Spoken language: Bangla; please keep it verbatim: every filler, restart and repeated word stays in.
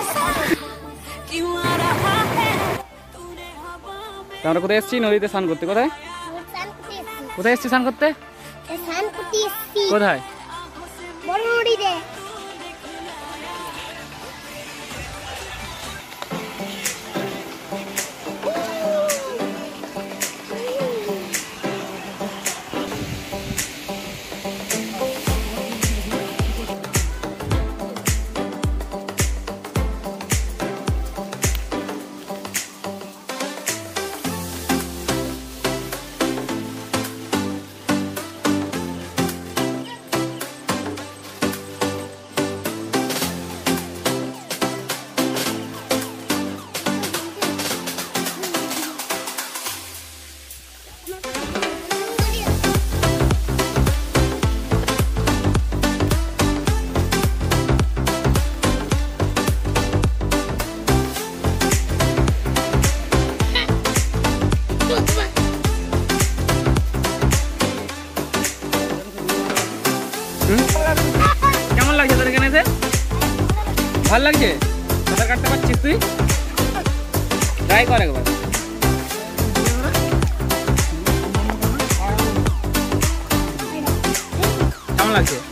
আমরা কোথায় এসেছি? নদীতে স্নান করতে। কোথায় কোথায় এসেছি স্নান করতে? কোথায়? কেমন লাগছে তোর এখানে এসে? ভালো লাগছে? সাঁতার কাটতে পারছিস তুই? ট্রাই কর একবার। কেমন লাগছে?